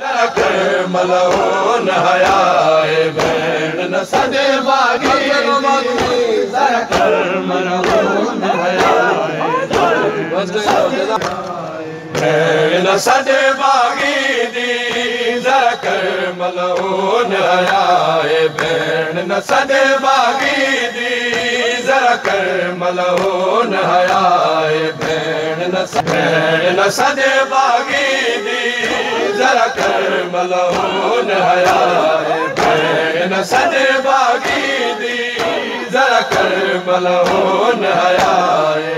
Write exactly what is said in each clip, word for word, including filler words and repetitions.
मलून हयाए भेण न सॼे बागी ज़रा कर मलून हयाए भेण सॼे बागी दी ज़रा कर मलून हयाए भेण न सॼे बागी दी ज़रा कर मलून हयाए भेण न भेण न सॼे बागी दी ज़रा कर मलून हयाए भेण सॼे बागी दी ज़रा कर मलून हयाए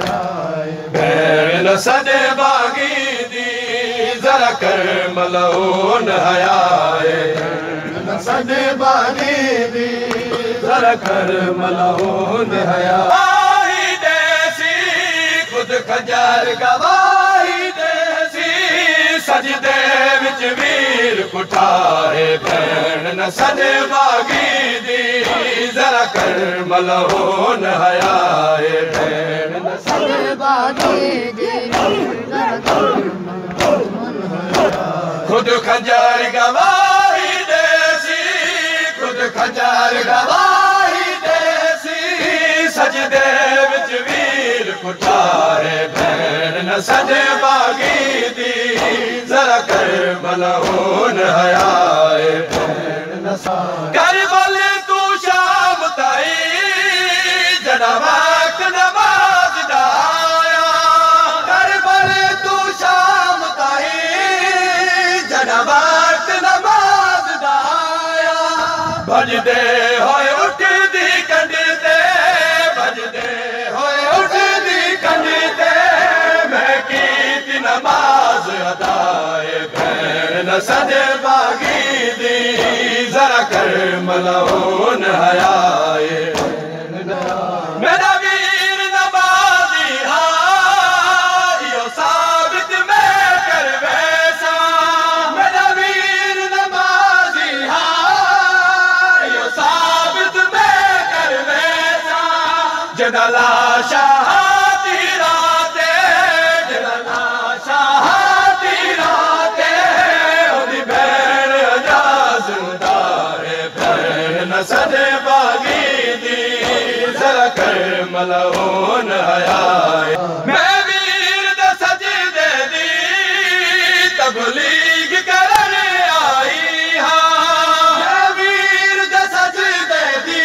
भेण सॼे बागी दी ज़रा कर मलून हयाए सॼे बागी दी ज़रा कर मलून हयाए देसी ख़ुद खजर गवाही देसी सजदे विच वीर कुठाए भेण न सॼे बागी दी ज़रा कर मलून हयाए भेण न सॼे बागी दी ज़रा कर मलून हयाए ख़ुद खजर गवाही देसी ख़ुद खजर गवाही देसी सजदे विच वीर कुठाए भेण न सॼे बागी दी ज़रा कर मलून हयाए करबल तू शाम ताईं जॾहिं वक़्तु नमाज़ दा आया करबल तू शाम ताईं जॾहिं वक़्तु नमाज़ दा आया भॼदे होए उठदी कंड ते भॼदे होए उठदी कंड ते मैं कीती नमाज़ अदाए भेण न सॼे बागी दी ज़रा कर मलून हयाए मेरा वीर नमाज़ी हा इहो साबित मैं कर वैसा मेरा वीर नमाज़ी हा इहो साबित मैं कर वैसा जॾहिं लाशा सॼे बागी दी ज़रा कर मलून हयाए मैं वीर द सजदे दी तबलीग करन आई हां मैं वीर द सजदे दी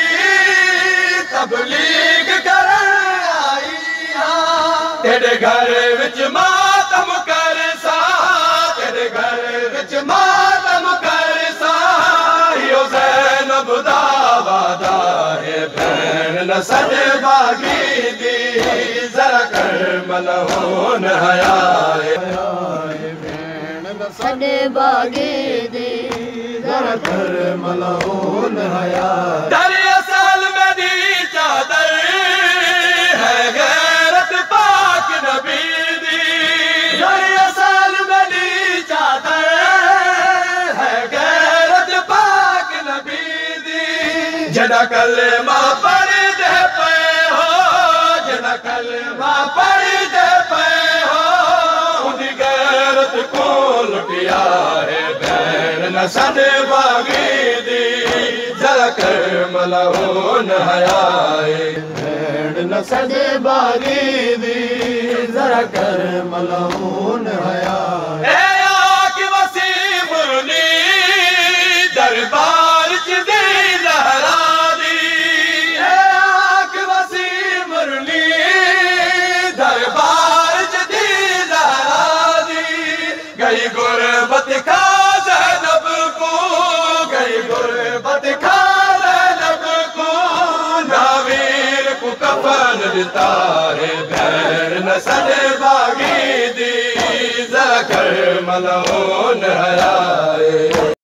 तबलीग करन आई हां तेरे घर विच मातम कर सा तेरे घर विच मातम कर सा इहो ज़ैनब दा वादा है भेण न सॼे बागी दी ज़रा कर मलून हयाए भेण न सॼे बागी दी ज़रा कर मलून हयाए दरअसल मेरी चादर है गैरत पाक नबी दी दरअसल मेरी चादर है गैरत पाक नबी जॾहिं कलमा पढ़दे पए हो जॾहिं कलमा पढ़दे पए हो उनजी गैरत को लुटिया है भेण न सॼे बागी दी ज़रा कर मलून हयाए भेण न सॼे बागी दी ज़रा कर मलून हयाए ए आके वसी मुरली दरबार च दी लहरा गई गुरबत खा ज़ैनब को गई गुरबत खा ज़ैनब को नावीर को कफन दिता है भेण न सॼे बागी दी ज़रा कर मलून हयाए